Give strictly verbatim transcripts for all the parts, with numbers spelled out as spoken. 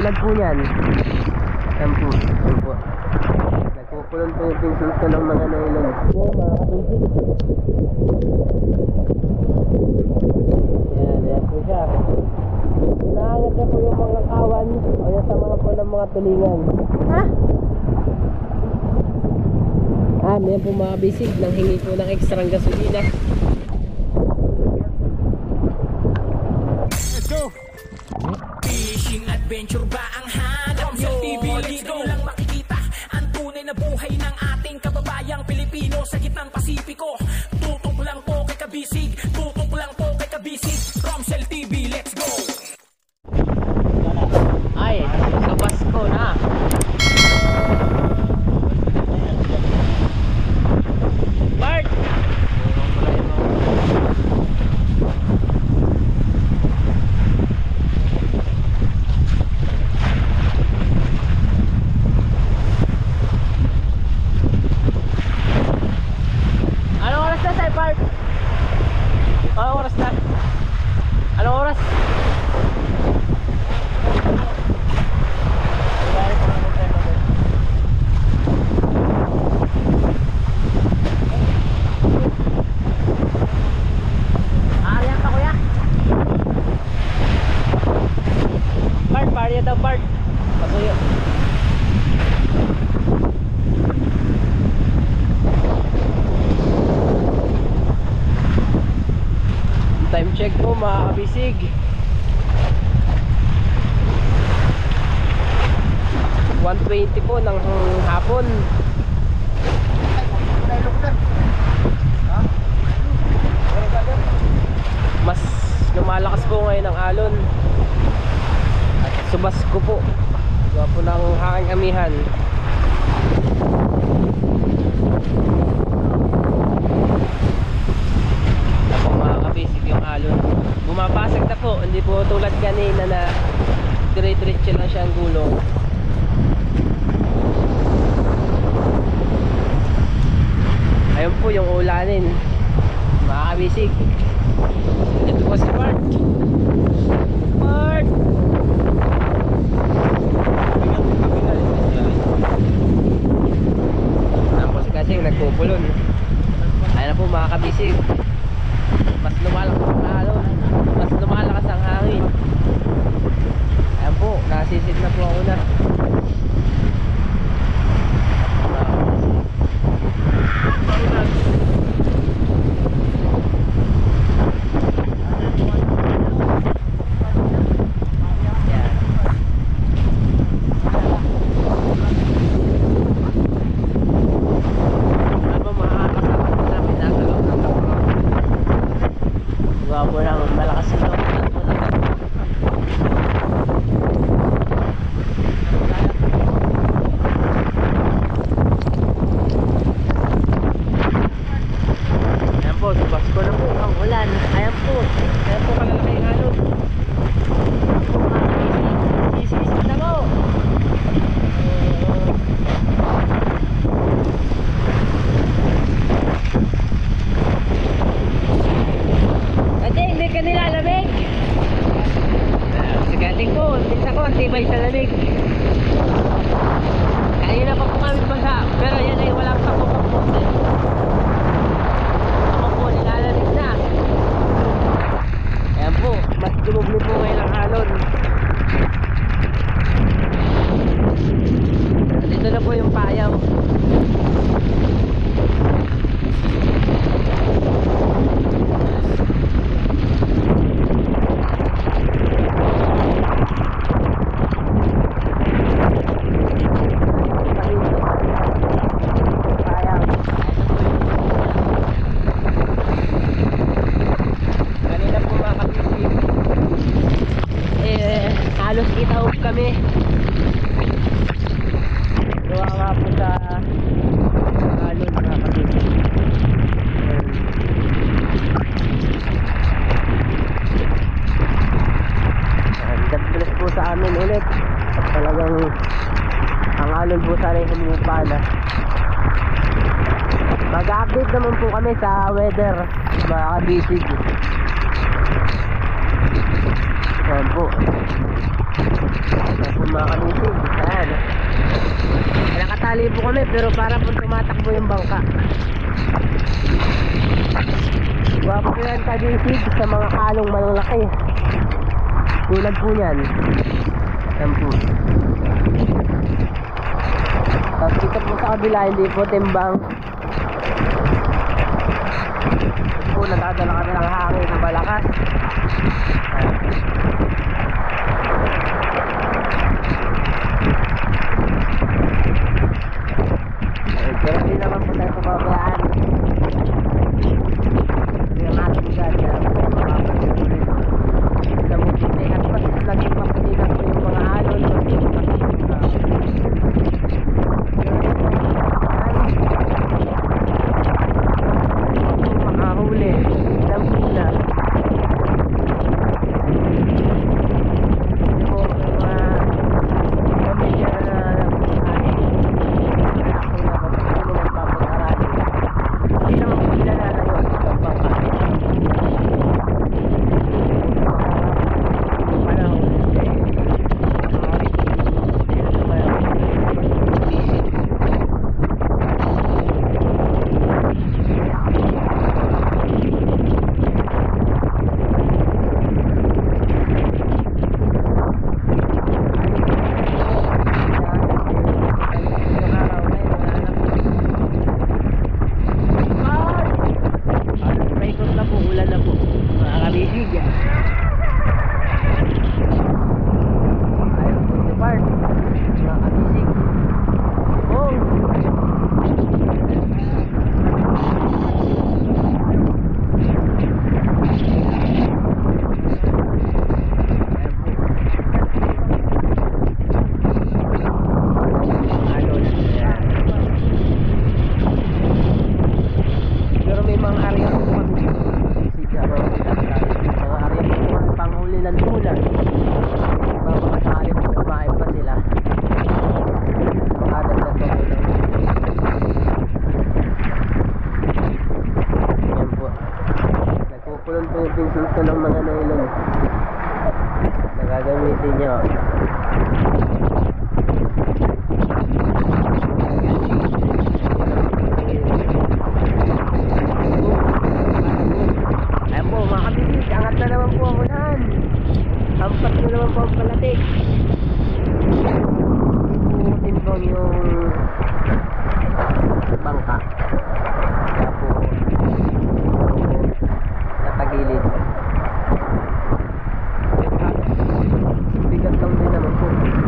tulad po yan. Yan po, yan po. Nagpupulon po yung pinsel ko ng mga nylon. So mga kapinsel, yan, yan po siya. Hinahanap niya po yung mga kawan o yung sama po ng mga tulingan. Ha? Ah, may po mga bisig nang hingi po ng extra gasolina. Let's go! Fishing adventure ba ang hanap nyo? T V, let's go lang makikita ang tunay na buhay ng ating kababayang Pilipino sa gitnang Pasipiko. Tutok lang po kay Kabisig, tutok lang po kay Kabisig. Romsel T V, let's go! Ay, sa Basko na. Bart! Anong oras na tayo, Bart? Anong oras na? Anong oras? Ariyan pa, kuya. Bart, pariya daw, Bart. Pasuyo. Time check po mga kabisig, one twenty po ng hapon. Mas lumalakas po ngayon ang alon at subas ko po gawa po ng haking amihan. Ako mga kabisig yung alon bumabasag na po, hindi po tulad kanina na dire-diretso lang siya ang gulong. Ayun po yung ulanin mga kabisig. Ito po si Bart. Bart! Ayan po si Kasing nagpupulon. Ayan na po mga kabisig, mas lumalakas ang alon, mas lumalakas ang hangin. Ayan po, nasisid na po ako na. Tibay sa lamig. Kanina pa po kami basa, pero yan ay walang kapok-kapok. Ako po nilalamig na. Ayan po, mas dumubli po ngayon ang alon. Dito na po yung payam. Kami gawa nga po sa alon mga kapatid. God bless po sa amin ulit at talagang ang alon po sana yung humupa na. Mag-update naman po kami sa weather mga kabisig. Ayan po. Ayan po mga kabisig. Ayan. Nakatali po kami pero para po tumatakbo yung bangka. Gwapo po yan kabisig sa mga kalong malalaki. Tulad po yan. Ayan po. Tapos dito po sa kabila hindi po timbang. Ito po nadadala kami ng hangin na malakas. Ayan. Pero hindi naman po tayo pababayaan. Ito yung ating dyan na mapapagod. Sa buti at mas naging mapagod po yung mga alon. Makahuli. Ilang pula. Ito mga pamilya na pinsulto ng mga nailon na gagamitin nyo. Ayan po mga kabisig, angat na naman po ang unahan. Hampas na naman po ang palatik. Timbang yung bangka. Kaya po natagilid. Bigat lang din naman po.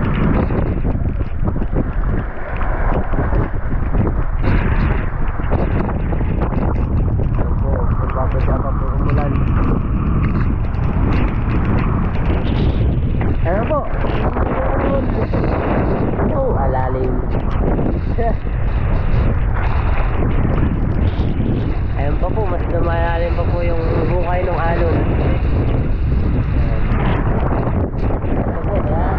Ayan po, nagbabasa pa po umulan. Ayan po. Oh, alalim. Ayan pa po, mas lumalalim pa po yung bukay ng alon. Ito po, ayan.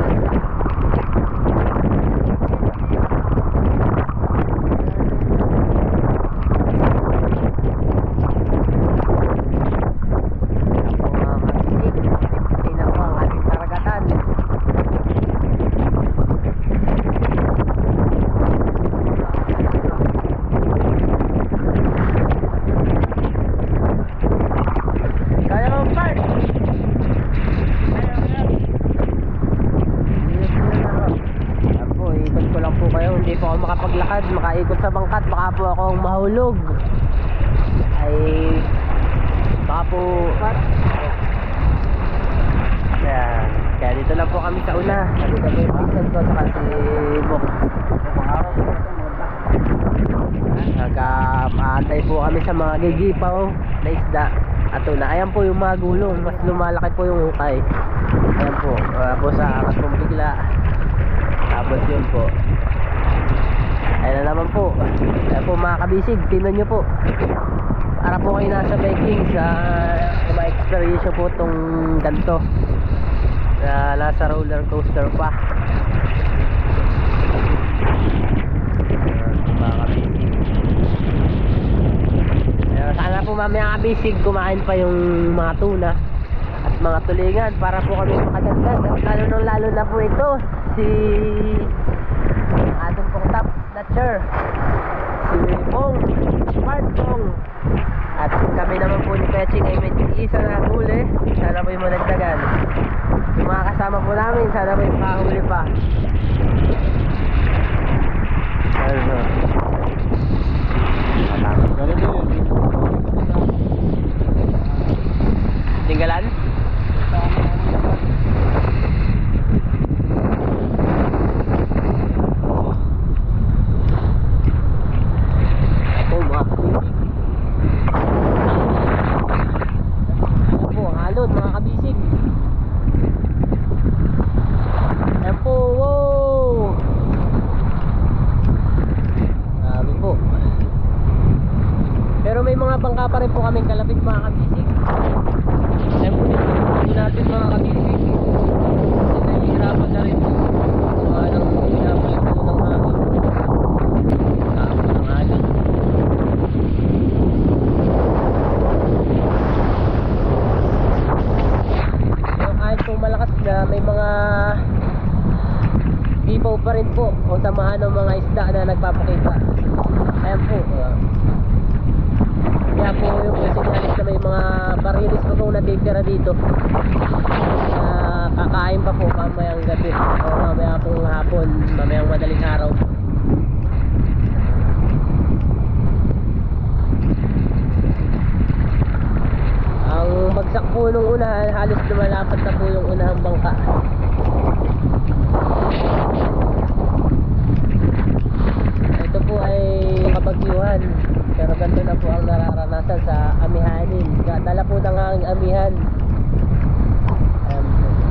Mga kabisig, tingnan po ang ating karagatan. Hindi po ako makapaglakad, makaikot sa bangkat, baka po akong mahulog. Ay baka po yan. Kaya dito lang po kami sa una. Dito po yung pinsan ko saka si Bok. Nagka-paantay po kami sa mga gigipaw na isda at una. Ayan po yung mga gulong, mas lumalaki po yung ukay. Ayan po, wala po sa angat pong bigla. Tapos yun po, ayun na naman po. Ayan po mga kabisig, tingnan nyo po. Para po kayo nasa biking sa ma-experience po itong ganito na nasa roller coaster pa. Ayan, mga kabisig. Ayan, sana po mamaya kabisig kumain pa yung mga tuna at mga tulingan para po kami makadagdag. At lalo nang lalo na po ito si ating pong top snatcher, si Pong Smartphone. At kami naman po ni Peching ay may isa na huli. Sana po yung madagdagan. Yung mga kasama po namin, sana po yung makahuli pa. Ano? Tinggalan? Ako mga kabisig. Ako ang halon mga kabisig. Yan po, wow! Grabe po. Pero may mga bangka pa rin po kaming kalapit mga kabisig. Yan po dito natin mga kabisig. Kasi nahihirapan na rin po. So anong hinapalit po ng hangin. Tapos ng hangin. Pero kahit po malakas na, may mga ibaw pa rin po o samahan ng mga isda na nagpapakita. Ayan po. Uh, Kaya po yung sinyalis na may mga barilis pa pong natitira dito. Uh, kakain pa po mamayang gabi o mamaya pong hapon, mamayang madaling araw. Ang bagsak po nung unahan, halos lumalapat na po yung unahang bangka. Ito po ay kabagyuhan, pero ganito na po ang nararanasan sa amihanin. Dala po ng hanging amihan. Um,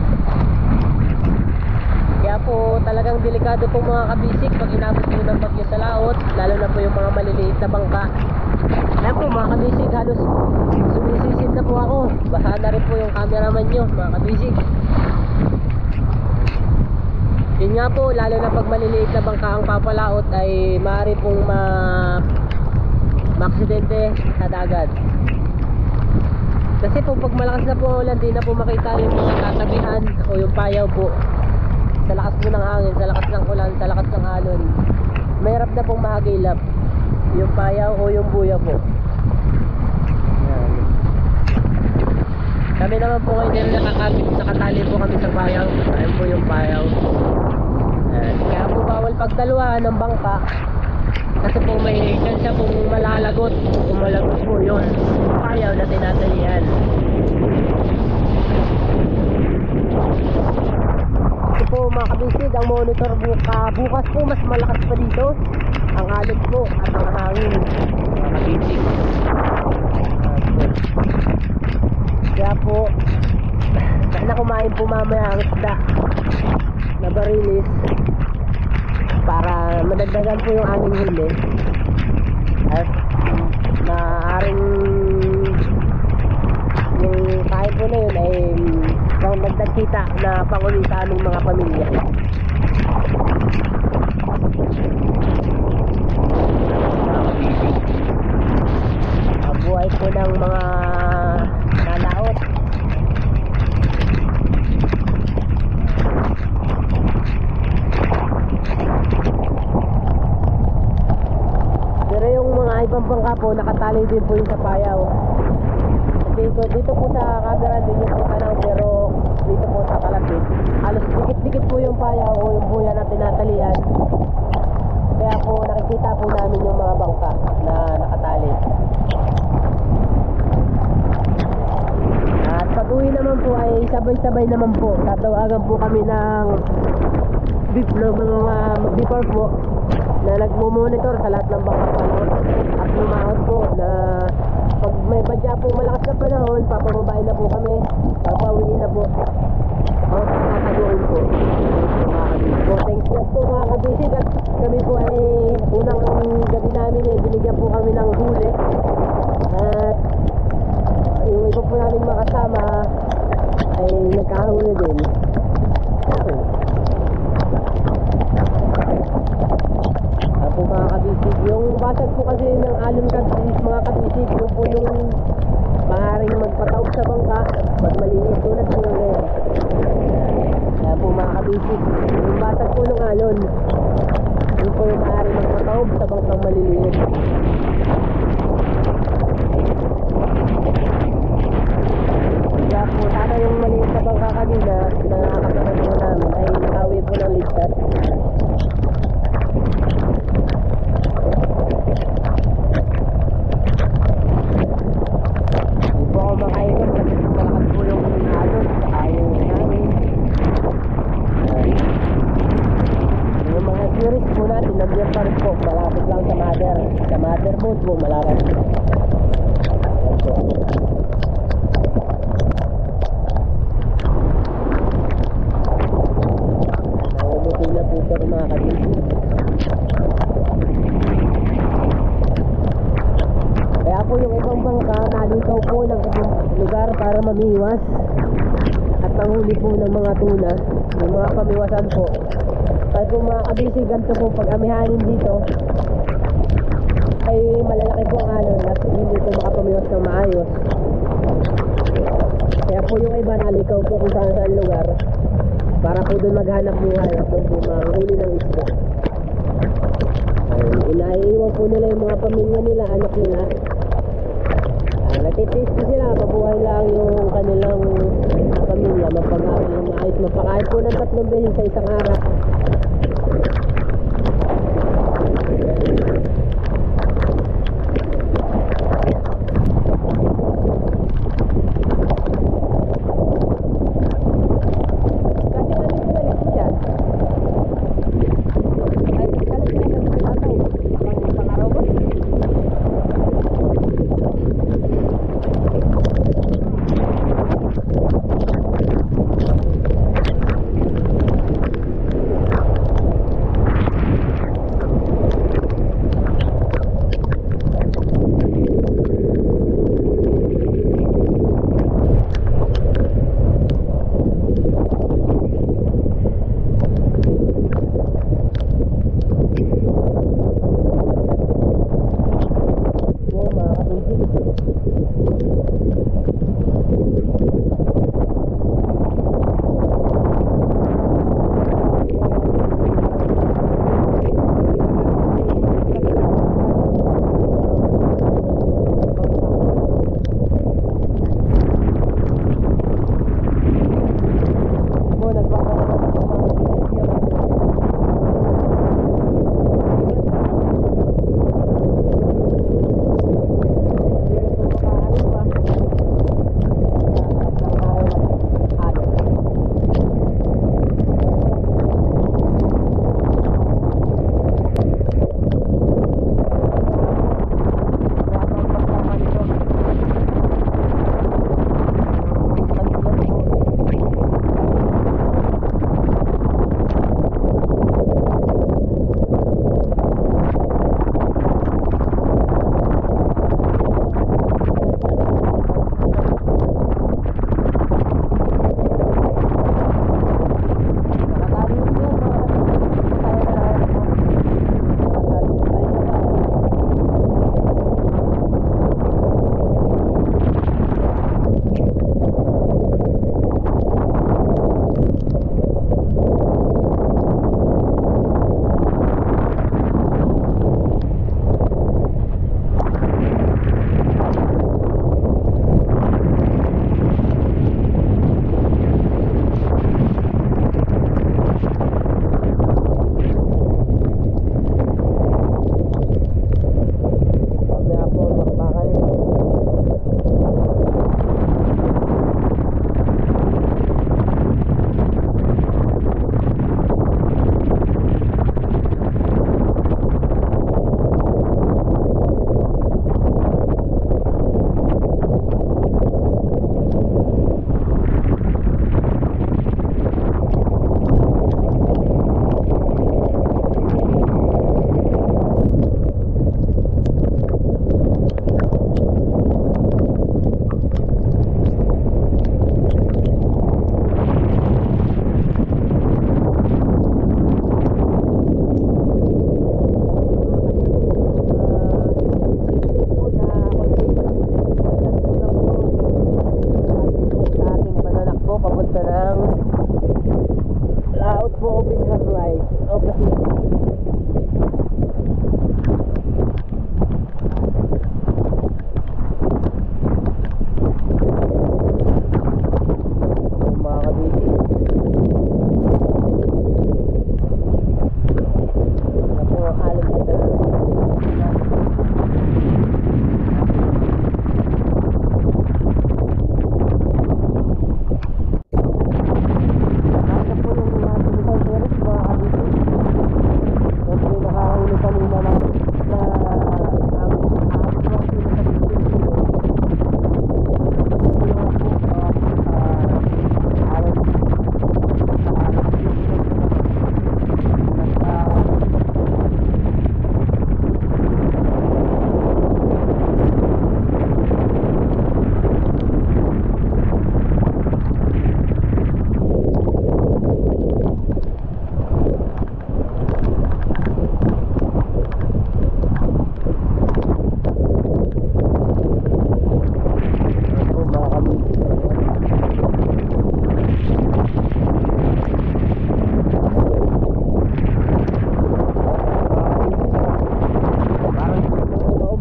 kaya po talagang delikado po mga kabisig pag inabot po ng bagyo sa laot, lalo na po yung mga maliliit na bangka. Ayan po mga kabisig, halos sumisisid na po ako. Baha na rin po yung cameraman nyo mga kabisig. Yun nga po, lalo na pag maliliit na bangka ang papalaot ay maaari pong ma maaksidente sa dagat. Kasi po pag malakas na po ang ulan, di na po makita yung mga tatabihan o yung payaw po. Sa lakas po ng hangin, sa lakas ng ulan, sa lakas ng alon, mahirap na pong mahagilap yung payaw o yung buya po. Yan. Kami naman po ngayon din nakakabit, nakatali po kami sa payaw. Ayun po yung payaw. Yan. Kaya po bawal pagdaluhan ng bangka kasi po may chance pong malalagot. Kung malagot po yun, payaw na tinatalian. Ito po mga kabisig, ang monitor buka, bukas po mas malakas pa dito ang alon po at ang hangin mga kabisig. Kaya po sana kumain po mamaya ang isda na barilis para madagdagan po yung aming huli at maaaring yung kain po na yun ay pang dagdag kita na panguli sa aming mga pamilya. Ang buhay po ng mga nalaot. Pero yung mga ibang bangka po nakatali din po yung sa payaw. Dito, dito po sa camera din yung tanaw, pero dito po sa kalapit halos dikit-dikit po yung payaw o yung buya na tinatalian. Kaya po nakikita po namin yung mga bangka na nakatali. At pag uwi naman po ay sabay-sabay naman po. Tatawagan po kami ng beef ng mga mag-before po na nagmo-monitor sa lahat ng bangka palot at lumahot po na pag may badya po malakas na panahon, papababain na po kami, papawiin na po o tataguin po. So thanks lang po mga kabisig, at kami po ay unang gabi namin eh, binigyan po kami ng huli at yung iba po namin makasama ay nagkahuli din. Ako mga kabisig, yung basag po kasi ng alon kabisig, mga kabisig, yung po yung maaaring magpataob sa bangka pag maliit tulad po ng ngayon. Kaya po mga kabisig, yung basag po ng alon, yun po yung maaaring magpataob sa bangkang maliliit. Kaya po sana yung maliit na bangka kanina na nakakapanood po namin ay nakauwi po ng ligtas. Hindi po ako makaingat kasi malakas po yung alon saka yung hangin. Yung mga series po natin nandiyan pa rin po, malapit lang sa mother sa mother boat po, malapit. Ayan po. Naumuti na po pero mga kabisig. Kaya po yung ibang bangka nalikaw po ng ibang lugar para mamiwas at manghuli po ng mga tuna, yung mga pamiwasan po. Kaya po mga kabisig, ganito po pag amihanin dito ay malalaki po ang alon at hindi po makapamiwas ng maayos. Kaya po yung iba nalikaw po kung saan saan lugar para po doon maghanap buhay at doon po manghuli ng isda. Ay, inaiiwan po nila yung mga pamilya nila, anak nila. Ah, natitiis po sila, mabuhay lang yung kanilang pamilya, mapag-aral ng maayos, mapakain po ng tatlong beses sa isang araw.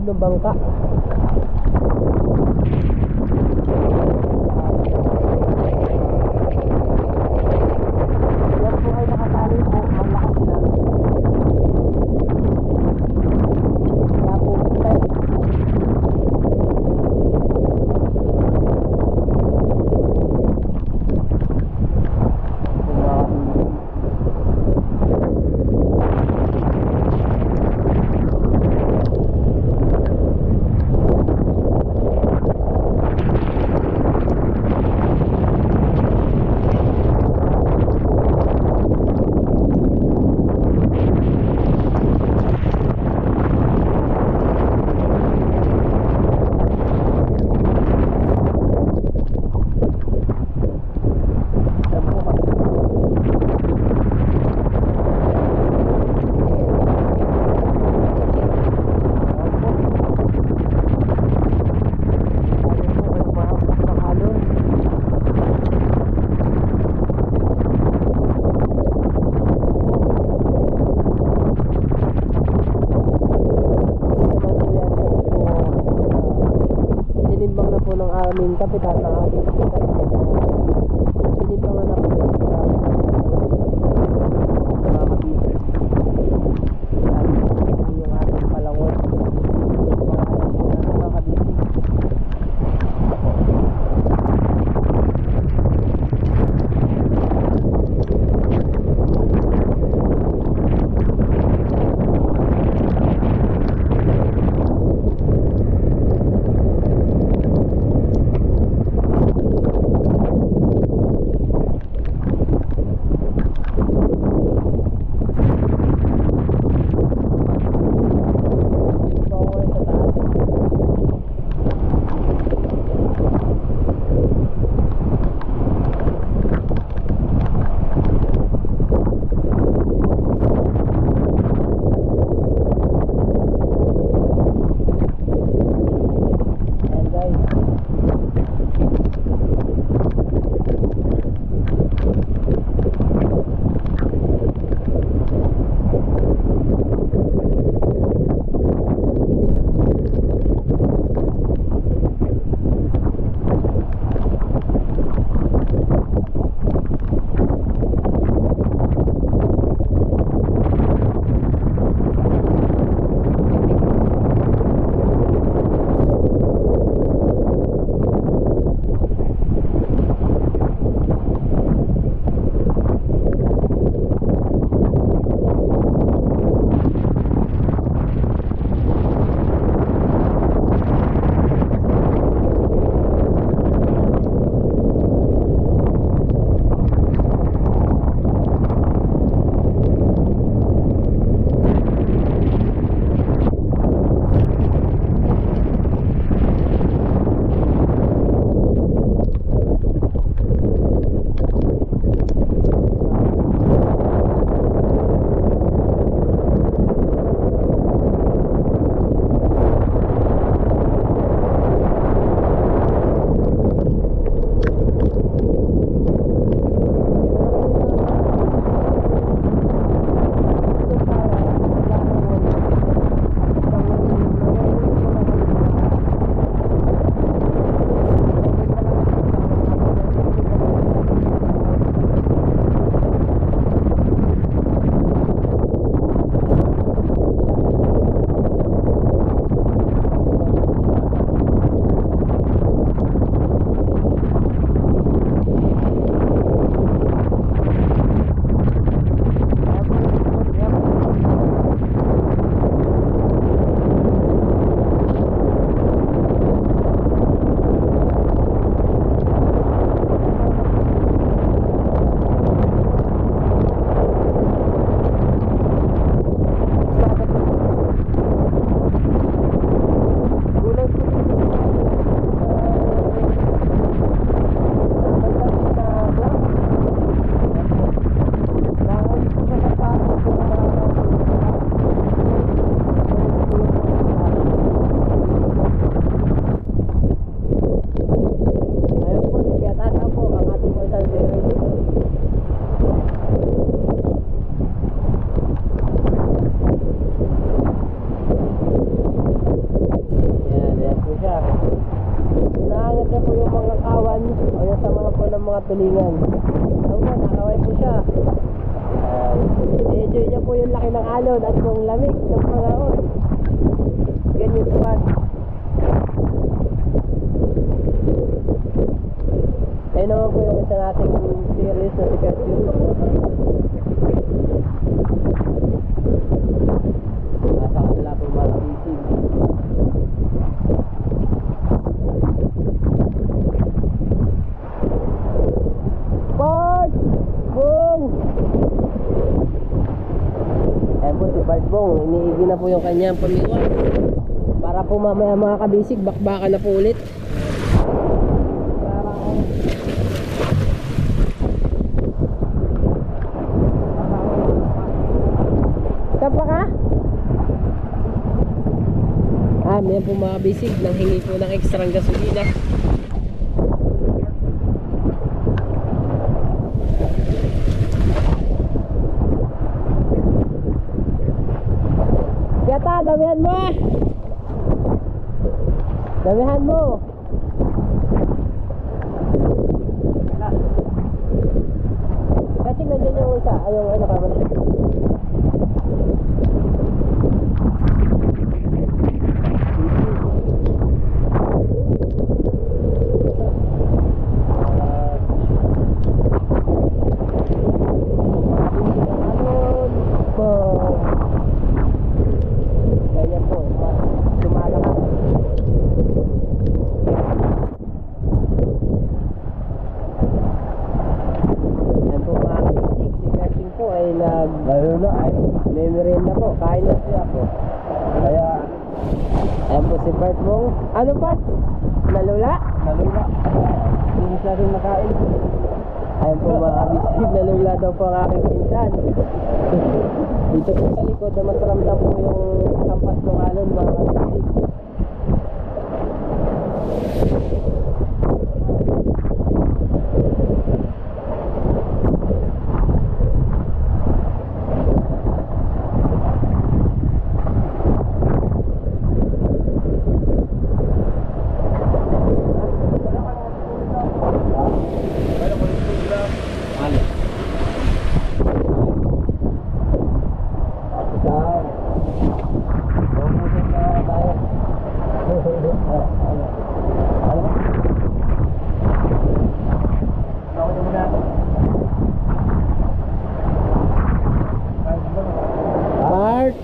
ng bangka. Yan po ay nakatali po. Malakas lang. Kaya po style. Tinimbang na po ng aming kapitan ng ating kapitan. Tinimbang na po ng mga kabisig. Yung ating palangod. Mga alam po natin mga kabisig. mga tulingan. Ano po, nakaway po siya. Uh, enjoy niya po yung laki ng alon at yung lamig ng panahon. Ganyan po. Ayun naman po yung isa nating series na sikat yun. Nasa kanila po mga kabisig. Bart! Bong! Ayan po si Bart Bong. Iniigi na po yung kanyang pamiwas. Para po mamaya mga kabisig, bakbakan na po ulit. Sapa ka? Ah, may po mga kabisig. Nang hingi po ng ekstrang gasolina. Yata, damihan mo ah! Damihan mo! Kasi nandiyan yung isa, ayong ano ka man. May merienda po, kain na siya po. Kaya, ayan po si Bart Bong. Ano Bart? Nalula? Nalula. Hindi siya rin nakain. Ayan po mga kabisig, nalula daw po ang aking pinsan. Dito po sa likod na mas ramdam po yung kampas ng alon mga kabisig. Bart!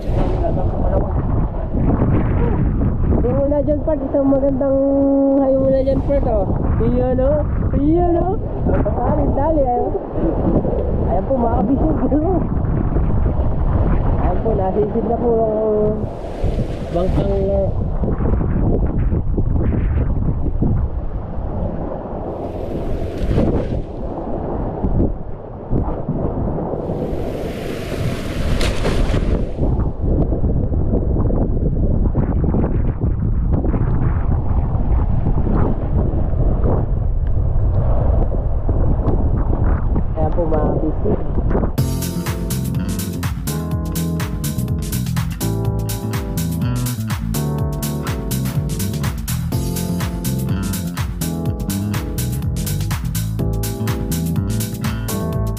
Hindi mo na dyan Bart, isang magandang hayo mo na dyan Bart oh. Iyan o, iyan o. Dali, dali ayo. Ayan po mga kabisig. Ayan po, nasisid na po ang bangkang uh, ayan po mga kabisig.